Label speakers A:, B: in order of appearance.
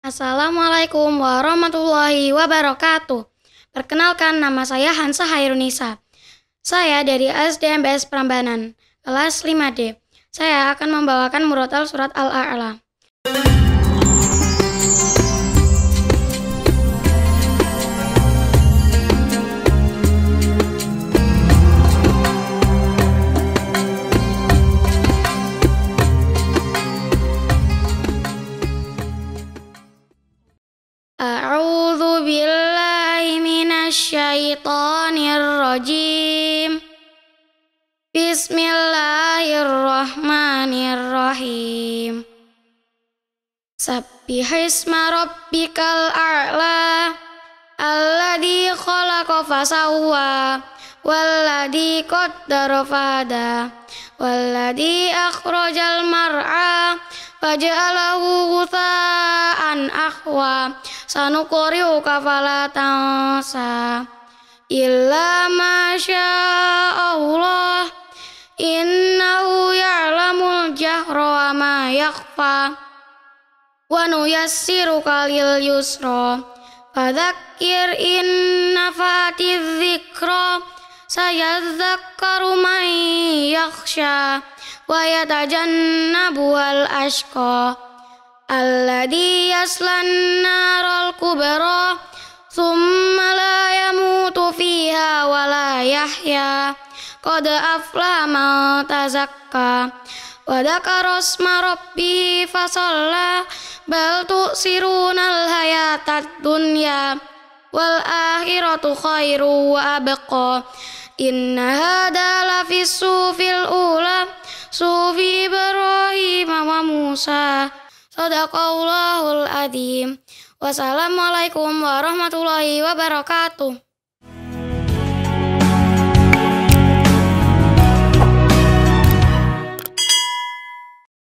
A: Assalamualaikum warahmatullahi wabarakatuh. Perkenalkan, nama saya Hansa Hairunisa. Saya dari SDMBS Prambanan, kelas 5D. Saya akan membawakan murotal surat Al-A'la. A'udzu billahi minasyaitonir rajim. Bismillahirrahmanirrahim. Sabbihisma rabbikal a'la alladzi khalaqa fasawwa walladzi qaddara fahada walladzi akhrajal mar'a faja'alahu ghutha'an ahwa sanuqri'uka fala tansa illa ma sya'allah innahu ya'lamul jahra wa ma yakhfa wa nuyassiruka lil yusra fadzakir in nafatiz dzikra sayadzakkaru man yakhsha wa yatajannabuhal ashqa alladzi yaslan naral kubra thumma la yamutu fiha wa la yahya qad aflaha man tazakka wa dzakara isma rabbih fasalla bal tu'sirunal hayatad dunya wal akhiratu khairu wa abqa inna hadza lafis sufil ula sufi Ibrahim wa Musa. Shadaqallahul adzim. Wassalamualaikum warahmatullahi wabarakatuh.